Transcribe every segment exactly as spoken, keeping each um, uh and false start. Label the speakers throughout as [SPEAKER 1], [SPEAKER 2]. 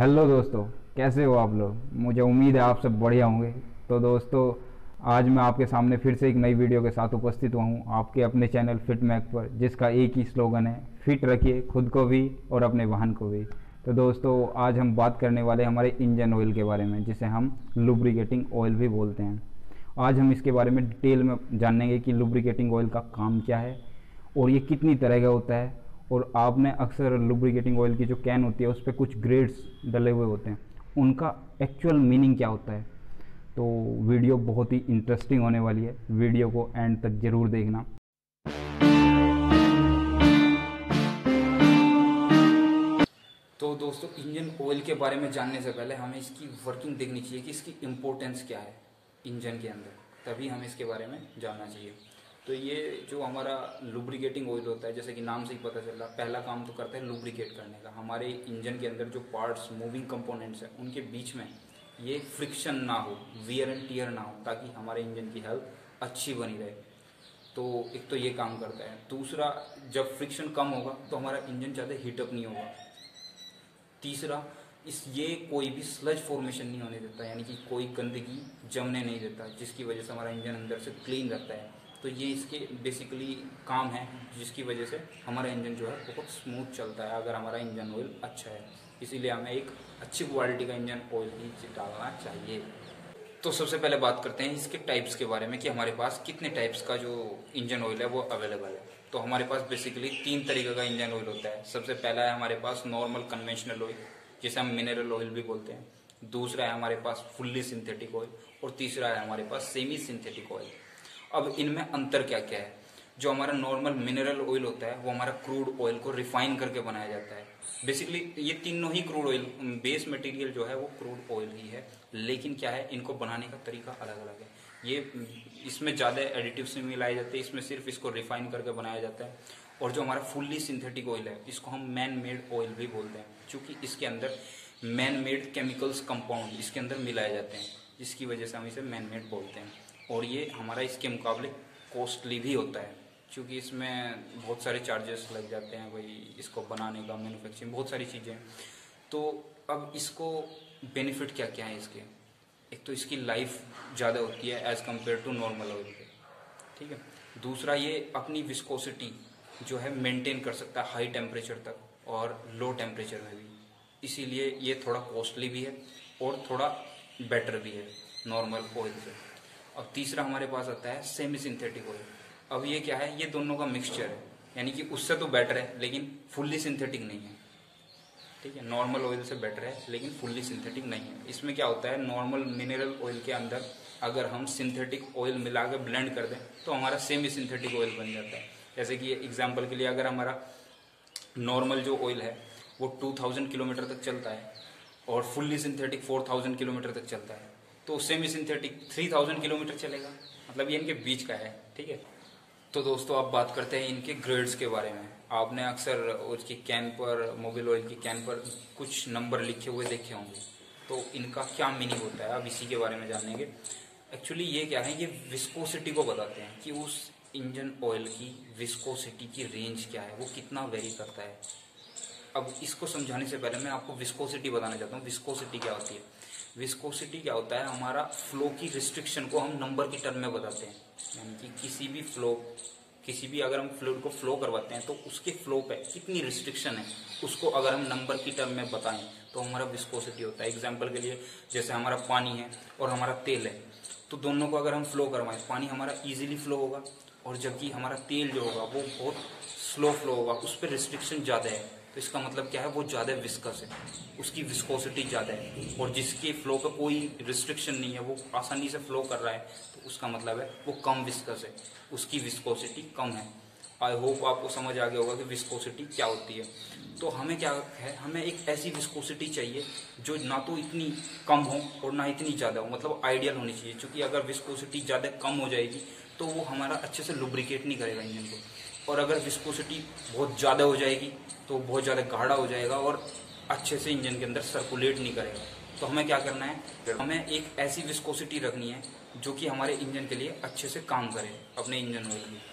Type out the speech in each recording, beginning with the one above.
[SPEAKER 1] Hello दोस्तों, कैसे हो आप लोग। मुझे उम्मीद है आप सब बढ़िया होंगे। तो दोस्तों, आज मैं आपके सामने फिर से एक नई वीडियो के साथ उपस्थित हुआ हूँ आपके अपने चैनल फिट मैक पर, जिसका एक ही स्लोगन है, फिट रखिए खुद को भी और अपने वाहन को भी। तो दोस्तों, आज हम बात करने वाले हमारे इंजन ऑयल के बारे में, जिसे हम लुब्रिकेटिंग ऑयल भी बोलते हैं। आज हम इसके बारे में डिटेल में जानेंगे कि लुब्रिकेटिंग ऑयल का काम क्या है और ये कितनी तरह का होता है। और आपने अक्सर लुब्रिकेटिंग ऑयल की जो कैन होती है उस पर कुछ ग्रेड्स डले हुए होते हैं, उनका एक्चुअल मीनिंग क्या होता है। तो वीडियो बहुत ही इंटरेस्टिंग होने वाली है, वीडियो को एंड तक ज़रूर देखना। तो दोस्तों, इंजन ऑयल के बारे में जानने से पहले हमें इसकी वर्किंग देखनी चाहिए कि इसकी इम्पोर्टेंस क्या है इंजन के अंदर, तभी हमें इसके बारे में जानना चाहिए। तो ये जो हमारा लुब्रिकेटिंग ऑयल होता है, जैसे कि नाम से ही पता चल रहा, पहला काम तो करता है लुब्रिकेट करने का। हमारे इंजन के अंदर जो पार्ट्स, मूविंग कंपोनेंट्स हैं, उनके बीच में ये फ्रिक्शन ना हो, वियर एंड टियर ना हो, ताकि हमारे इंजन की हेल्थ अच्छी बनी रहे। तो एक तो ये काम करता है। दूसरा, जब फ्रिक्शन कम होगा तो हमारा इंजन ज़्यादा हीटअप नहीं होगा। तीसरा, इस ये कोई भी स्लज फॉर्मेशन नहीं होने देता, यानी कि कोई गंदगी जमने नहीं देता, जिसकी वजह से हमारा इंजन अंदर से क्लीन रहता है। तो ये इसके बेसिकली काम है, जिसकी वजह से हमारा इंजन जो है बहुत स्मूथ चलता है, अगर हमारा इंजन ऑयल अच्छा है। इसीलिए हमें एक अच्छी क्वालिटी का इंजन ऑयल ही डालना चाहिए। तो सबसे पहले बात करते हैं इसके टाइप्स के बारे में कि हमारे पास कितने टाइप्स का जो इंजन ऑयल है वो अवेलेबल है। तो हमारे पास बेसिकली तीन तरीके का इंजन ऑयल होता है। सबसे पहला है हमारे पास नॉर्मल कन्वेंशनल ऑयल, जिसे हम मिनरल ऑयल भी बोलते हैं। दूसरा है हमारे पास फुल्ली सिंथेटिक ऑयल, और तीसरा है हमारे पास सेमी सिंथेटिक ऑयल। अब इनमें अंतर क्या क्या है। जो हमारा नॉर्मल मिनरल ऑयल होता है वो हमारा क्रूड ऑयल को रिफाइन करके बनाया जाता है। बेसिकली ये तीनों ही क्रूड ऑयल, बेस मटेरियल जो है वो क्रूड ऑयल ही है, लेकिन क्या है, इनको बनाने का तरीका अलग अलग है। ये इसमें ज़्यादा एडिटिव्स नहीं मिलाए जाते, इसमें सिर्फ इसको रिफाइन करके बनाया जाता है। और जो हमारा फुल्ली सिंथेटिक ऑयल है, इसको हम मैन मेड ऑयल भी बोलते हैं, क्योंकि इसके अंदर मैन मेड केमिकल्स कंपाउंड इसके अंदर मिलाए जाते हैं, जिसकी वजह से हम इसे मैन मेड बोलते हैं। और ये हमारा इसके मुकाबले कॉस्टली भी होता है, क्योंकि इसमें बहुत सारे चार्जेस लग जाते हैं, वही इसको बनाने का, मैन्युफैक्चरिंग, बहुत सारी चीज़ें। तो अब इसको बेनिफिट क्या क्या है इसके। एक तो इसकी लाइफ ज़्यादा होती है as compare to normal oil के, ठीक है। दूसरा, ये अपनी विस्कोसिटी जो है मेंटेन कर सकता है हाई टेम्परेचर तक और लो टेम्परेचर में भी, इसीलिए ये थोड़ा कॉस्टली भी है और थोड़ा बेटर भी है नॉर्मल ऑयल से। अब तीसरा हमारे पास आता है सेमी सिंथेटिक ऑयल। अब ये क्या है, ये दोनों का मिक्सचर है, यानी कि उससे तो बेटर है लेकिन फुल्ली सिंथेटिक नहीं है, ठीक है। नॉर्मल ऑयल से बेटर है लेकिन फुल्ली सिंथेटिक नहीं है। इसमें क्या होता है, नॉर्मल मिनरल ऑयल के अंदर अगर हम सिंथेटिक ऑयल मिला के ब्लेंड कर दें तो हमारा सेमी सिंथेटिक ऑयल बन जाता है। जैसे कि एग्जाम्पल के लिए, अगर हमारा नॉर्मल जो ऑयल है वो टू थाउजेंड किलोमीटर तक चलता है और fully synthetic four thousand kilometre तक चलता है, तो semi synthetic three thousand kilometre चलेगा। मतलब ये इनके बीच का है, ठीक है। तो दोस्तों, अब बात करते हैं इनके ग्रेड्स के बारे में। आपने अक्सर उसकी कैन पर, मोबिल ऑयल की कैन पर कुछ नंबर लिखे हुए देखे होंगे, तो इनका क्या मीनिंग होता है अब इसी के बारे में जानेंगे। एक्चुअली ये क्या है, ये विस्कोसिटी को बताते हैं कि उस इंजन ऑयल की विस्कोसिटी की रेंज क्या है, वो कितना वेरी करता है। अब इसको समझाने से पहले मैं आपको विस्कोसिटी बताना चाहता हूँ। विस्कोसिटी क्या होती है। विस्कोसिटी क्या होता है, हमारा फ्लो की रिस्ट्रिक्शन को हम नंबर की टर्म में बताते हैं। यानी कि किसी भी फ्लो, किसी भी अगर हम फ्लूइड को फ्लो करवाते हैं तो उसके फ्लो पे कितनी रिस्ट्रिक्शन है, उसको अगर हम नंबर की टर्म में बताएं तो हमारा विस्कोसिटी होता है। एग्जाम्पल के लिए, जैसे हमारा पानी है और हमारा तेल है, तो दोनों को अगर हम फ्लो करवाएं, पानी हमारा ईजिली फ्लो होगा, और जबकि हमारा तेल जो होगा वो बहुत स्लो फ्लो होगा, उस पर रिस्ट्रिक्शन ज़्यादा है। तो इसका मतलब क्या है, वो ज़्यादा विस्कस है, उसकी विस्कोसिटी ज़्यादा है। और जिसके फ्लो पे कोई रिस्ट्रिक्शन नहीं है, वो आसानी से फ्लो कर रहा है, तो उसका मतलब है वो कम विस्कस है, उसकी विस्कोसिटी कम है। आई होप आपको समझ आ गया होगा कि विस्कोसिटी क्या होती है। तो हमें क्या है, हमें एक ऐसी विस्कोसिटी चाहिए जो ना तो इतनी कम हो और ना इतनी ज़्यादा हो, मतलब आइडियल होनी चाहिए। क्योंकि अगर विस्कोसिटी ज़्यादा कम हो जाएगी तो वो हमारा अच्छे से लुब्रिकेट नहीं करेगा इंजन को, और अगर विस्कोसिटी बहुत ज़्यादा हो जाएगी तो बहुत ज़्यादा गाढ़ा हो जाएगा और अच्छे से इंजन के अंदर सर्कुलेट नहीं करेगा। तो हमें क्या करना है, हमें एक ऐसी विस्कोसिटी रखनी है जो कि हमारे इंजन के लिए अच्छे से काम करे, अपने इंजन ऑयल में।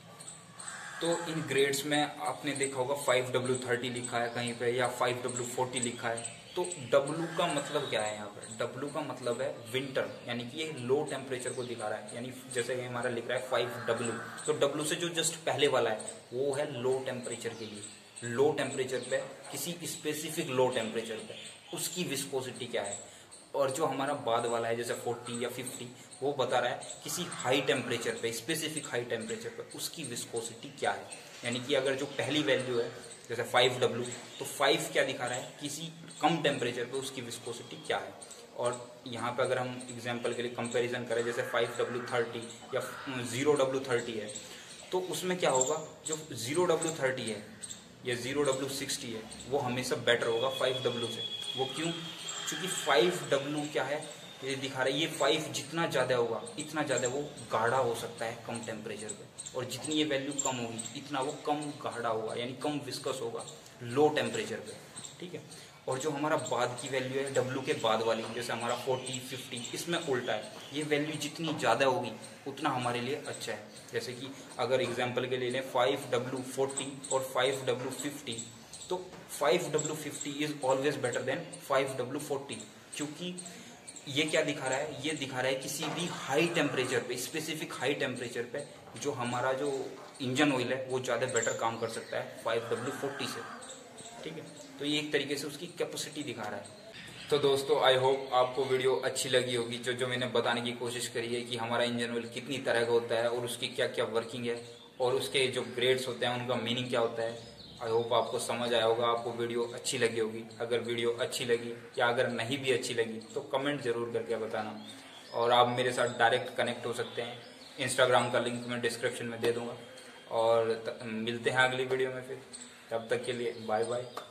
[SPEAKER 1] तो इन ग्रेड्स में आपने देखा होगा फाइव डब्ल्यू थर्टी लिखा है कहीं पे, या फाइव डब्ल्यू फोर्टी लिखा है। तो W का मतलब क्या है यहाँ पर? W का मतलब है विंटर, यानी कि ये लो टेम्परेचर को दिखा रहा है। यानी जैसे कि हमारा लिख रहा है फाइव डब्ल्यू, तो W से जो जस्ट पहले वाला है वो है लो टेम्परेचर के लिए। लो टेम्परेचर पे, किसी स्पेसिफिक लो टेम्परेचर पे उसकी विस्कोसिटी क्या है। और जो हमारा बाद वाला है जैसे फोर्टी या फिफ्टी, वो बता रहा है किसी हाई टेम्परेचर पे, स्पेसिफिक हाई टेम्परेचर पे उसकी विस्कोसिटी क्या है। यानी कि अगर जो पहली वैल्यू है जैसे फाइव डब्ल्यू, तो फाइव क्या दिखा रहा है, किसी कम टेम्परेचर पे उसकी विस्कोसिटी क्या है। और यहाँ पे अगर हम एग्जांपल के लिए कंपैरिजन करें, जैसे फाइव डब्ल्यू थर्टी या जीरो डब्ल्यू थर्टी है, तो उसमें क्या होगा, जो जीरो डब्ल्यू थर्टी है या जीरो डब्ल्यू सिक्सटी है वो हमेशा बेटर होगा फाइव डब्ल्यू से। वो क्यों? क्योंकि फाइव डब्ल्यू क्या है, ये दिखा रहा है, ये फाइव जितना ज़्यादा होगा इतना ज़्यादा वो गाढ़ा हो सकता है कम टेम्परेचर पे, और जितनी ये वैल्यू कम होगी इतना वो कम गाढ़ा होगा, यानी कम विस्कस होगा लो टेम्परेचर पे। ठीक है। और जो हमारा बाद की वैल्यू है डब्ल्यू के बाद वाली, जैसे हमारा फोर्टी फिफ्टी, इसमें उल्टा है, ये वैल्यू जितनी ज़्यादा होगी उतना हमारे लिए अच्छा है। जैसे कि अगर एग्जाम्पल के लिए लें फाइव डब्ल्यू फोर्टी और फाइव डब्ल्यू फिफ्टी, तो five W fifty is always better than five W forty, क्योंकि ये क्या दिखा रहा है, ये दिखा रहा है किसी भी हाई टेम्परेचर पे, स्पेसिफिक हाई टेम्परेचर पे जो हमारा जो इंजन ऑयल है वो ज़्यादा बेटर काम कर सकता है फाइव डब्ल्यू फोर्टी से। ठीक है। तो ये एक तरीके से उसकी कैपेसिटी दिखा रहा है। तो दोस्तों आई होप आपको वीडियो अच्छी लगी होगी, जो जो मैंने बताने की कोशिश करी है कि हमारा इंजन ऑयल कितनी तरह का होता है और उसकी क्या क्या वर्किंग है और उसके जो ग्रेड्स होते हैं उनका मीनिंग क्या होता है। आई होप आपको समझ आया होगा, आपको वीडियो अच्छी लगी होगी। अगर वीडियो अच्छी लगी या अगर नहीं भी अच्छी लगी तो कमेंट जरूर करके बताना, और आप मेरे साथ डायरेक्ट कनेक्ट हो सकते हैं। इंस्टाग्राम का लिंक मैं डिस्क्रिप्शन में दे दूंगा, और मिलते हैं अगली वीडियो में फिर। तब तक के लिए बाय बाय।